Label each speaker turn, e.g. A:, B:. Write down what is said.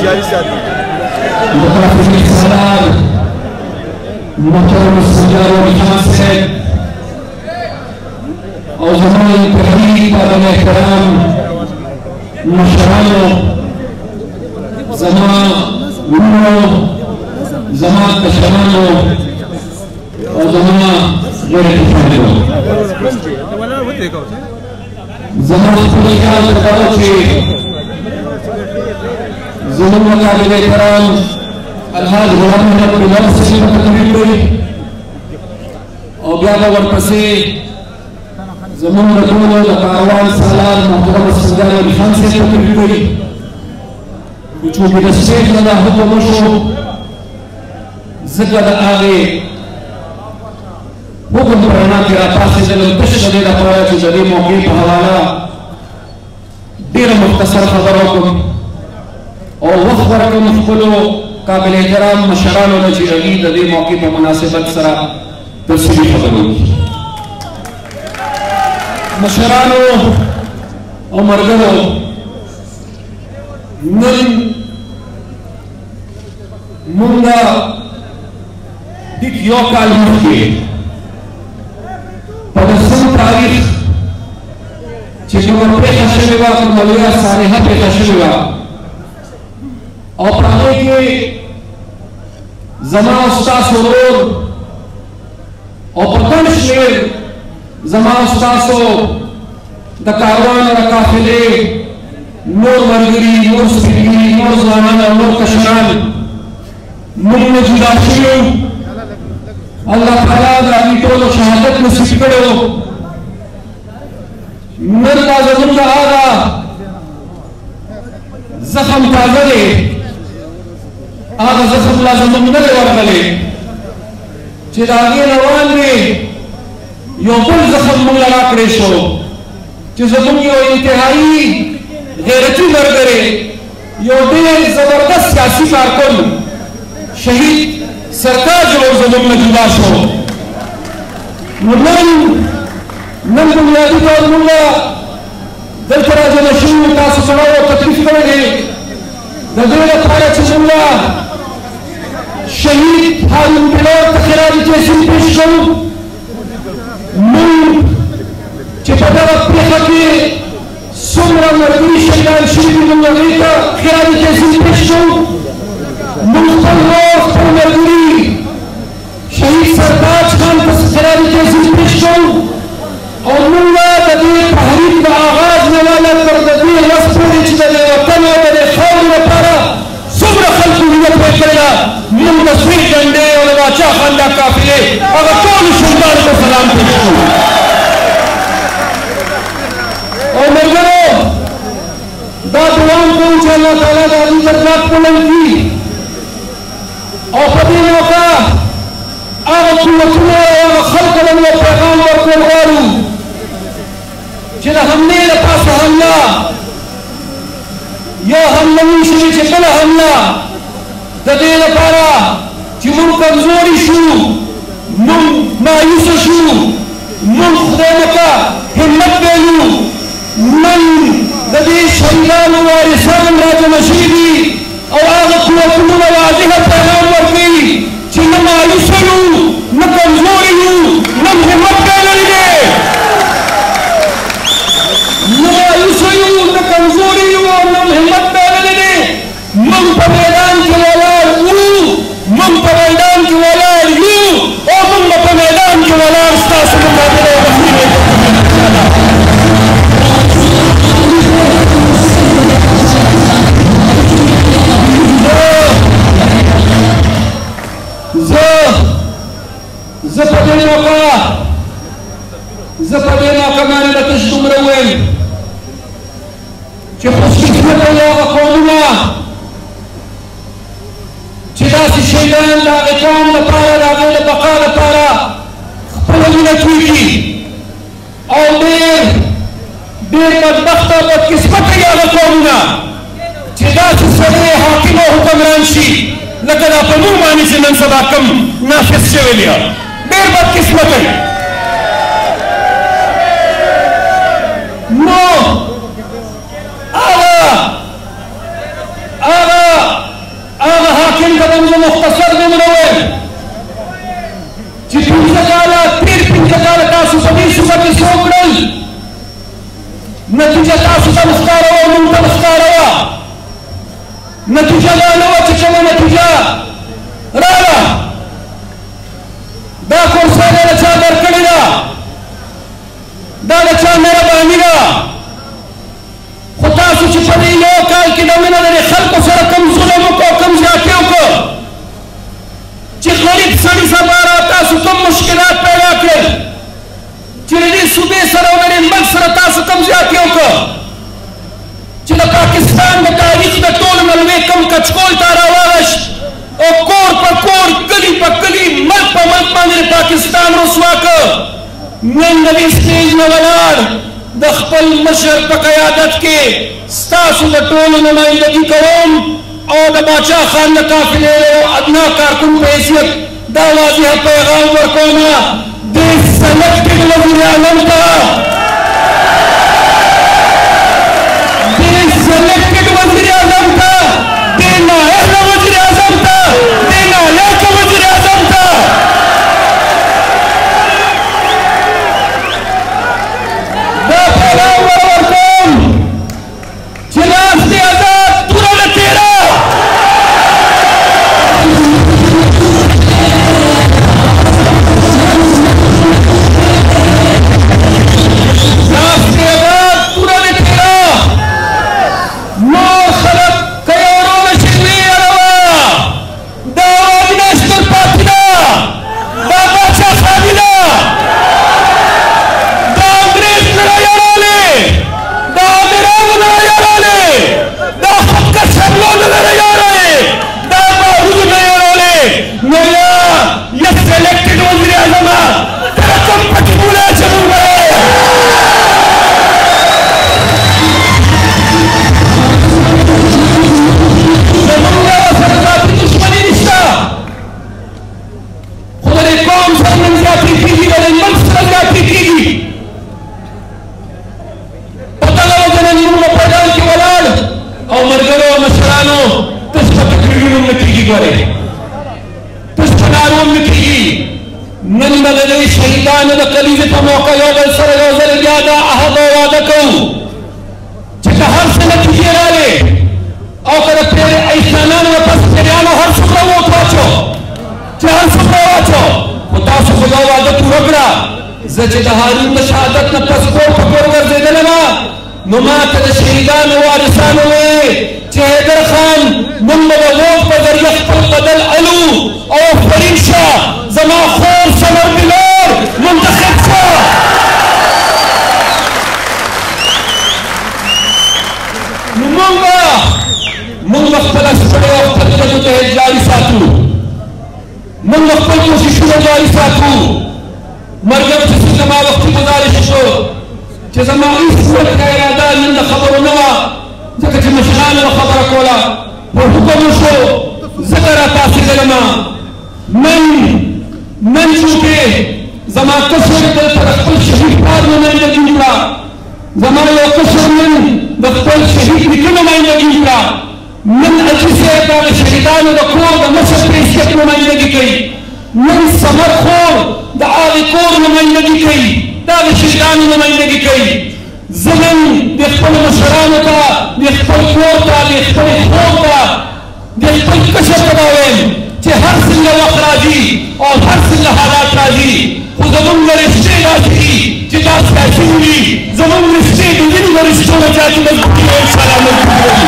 A: محترم سجاد علی خان صاحب اور ہمارے تحریک قابل احترام مشرانو زمان ورونو زمان کشرانو اور زمان غیر کشرانو زمان خلیقات کرو چھے زمان قابل احترام الحاج غلام محمد بلال صاحب تقریر ہوئی اور بیادہ ورپسے زمان رجولو لکاروان سالار محترم سجاد علی خان صاحب تقریر ہوئی چونکہ دسٹیٹ لگا حکم شو ذکر آگے حکم پرنا کے راپاسی دلو تشکر دیدہ پرایا چو جدی موقع پہوالا دیر مختصر خبروں اور وقت ورکم خلو قابل احترام مشرانو نجی علی دے موقع پر مناسبت سرا تفصیلی خبر ہوگی مشرانو اور مرگرو نن منگا دیکھ یو کال مخی پدسن تاریخ چکمر پیخ شنگا کمالیا سارحہ پیخ شنگا اور پرانے کے زمان استاس ورور اور پتن شیر زمان استاسو دکاروان رکافلے نور مرگری، نور سپیدگی، نور زوانان اور نور کشنان من جدا شیو اللہ تعالیٰ دراتی طول و شہادت نصیب کرو من کا زمن کا آگا زخم تازلے آگا زخم لازم نلے ورگلے چید آگے روان دے یو بل زخم من لگا کریشو چید زمن یو انتہائی غیرتی مرگرے یو دیر زبردست سیاسی کارکن شہید سرتاج اور زمن جدا شو نن بنیادی طور ملا دل کرا جنشون تاسو سڑاو تکلیف کرے دل پارا چملا شہید حالم بلور تخراج جیسی پیش کرو من چپتا پیخا کے سمرا مرگی شیدان شریف من لگیتا خراج جیسی پیش کرو ملتن روز پر مرگی شہید سرتاج خان خراج جیسی پیش کرو اور ملا دے تحریک کا آغاز نوالا کر دے رس پوری چیزے وطن و دے خور پارا صبر خلق ہوئے پہ کرنا من تصویر جنڈے اور واچا خاندہ کافلے اگر کون شمدار کو سلام پیشو اور مرگرو دا دوام پہنچے اللہ تعالیٰ دا علی درجات بلند کی اور پدی موقع آغا قوتنے اور خلق لنو پیغام ورکل غارو چلا ہم نے لپاس حملہ یا ہم نمی شوی چکل حملہ ددے لپارا چی من کمزوری شو من مایوس شو من خدا مکا حمد بیلو من ددے شہیدان وارثان راج مشیدی اور آغا قوتنو واضح پیغام ورکی چی نمایوس شو نکمزوری شو نم حمد بیلو لگے نمایوسیو نکمزوریو نم حمد بیلنے من پا میدان کی والار من پا میدان کی والار یو اور من پا میدان کی والار ستاس من بابلے وحیلے زپدے موقع مانے لتشتم روین چی خوش قسمت اللہ و قومنا چی دا سی شیدان دا اقام لپارا دا غیر بقا لپارا خپلونا توی اور دیر بدبخت و بدقسمت اللہ قومنا چی دا سی صدر حاکم و حکمران شی لکن آپ نور مانی سے منصبہ کم نافذ شوی لیا دیر بدقسمت ہے نو آغا نتیجه دا نه وه چې کومه نتیجه راغله دا کورسۍ دا د چا درکړې ده دا د چا مهرباني ده خو تاسو چې په دې یو کال کې د مینه د خلکو سره کوم ظلم وکړو کوم زیاتې وکړو چې غریب سړي سبا را تاسو کوم مشکلات پیدا کړل چې د دې صوبې سره او د دې ملک سره تاسو کوم زیاتې وکړو چې د پاکستان د تاریخ د ټولو نه لوی کوم کچکول ته راواغشت او کور په کور کلي په کلي ملک په ملک باندې پاکستان رسوا کړ نن د دې سټیج نه ولاړ د خپل مشر په قیادت کې ستاسو د ټولو نمایندګي کوم او د باچا خان د قافلې یو ادنا کارکون په حیثیت دا واضح پیغام ورکوم د سلیکټډ وزیر اعظم ته سلیکٹڈ وزیر اعظم تھا دے نائب وزیر اعظم تھا دے نائب وزیر اعظم تھا دا پیغام ورکوم چې لاس دې آزاد توره نه تیره لاس دې آزاد توره نه تیره نور خلق کیورو نشوی اروا دا آواز نشتر پاتی دا دا باچا خانی دا دا انگریز نرا یارالی دا آمیران نرا یارالی دا حق شبلو نرا یارالی دا باروز نرا یارالی نو یا یہ سیلیکٹڈ وزیر اعظم تیرا کم پٹی بولا چلوں گا شهیدان د کلیزې په موقع یو بل سره یو ځل بیا دا عهد او وعده کوو چې که هر څه نتیجې راغلې او که د انسانانو نه پس پیریانو هر څومره ووټ واچو چې هر څومره واچو خو تاسو خو دا وعده پوره کړه زه چې د هارون د شهادت نه پس کور په کور ګرځېدلی وه نو ما ته د شهیدانو وارثانو ویې چې حیدر خان موږ به د ووټ په ذریعه خپل بدل الو او فرین شاه زما خور ثمر بلور منتخب شو نو موږ خپله شخړې او خپل جدوجهد جاري ساتو موږ خپل کوششونه جاري ساتو مرګم چې زما وختي ګزارش شو چې زما هېڅ وخت اراده نن د خبرو نه وه ځکه چې مشرانو خبره کوله په حکم وشو ځکه راپاڅېدلم نن چونکې زما کشر دلته د خپل شهید پلار نمایندګي وکړه زما یو کشر نن د خپل شهید نیکه نمایندګي وکړه نن حاجي صاحب د هغه شهیدانو د کور د مشر په حیثیت نمایندګي کوي نن ثمر خور د هغې کور نمایندګي کوي د هغې شهیدانو نمایندګي کوي زه نن د خپلو مشرانو ته د خپل کور ته د خپلې خور ته د خپل کشر ته دا وایم چې هر څنګه وخت راځي او هر څنګه حالات راځي خو زموږ رشتې داسې دي چې دا سیاسي وي زموږ رشتې د ځینو رشتو نه زیاتې مضبوطې او سلامت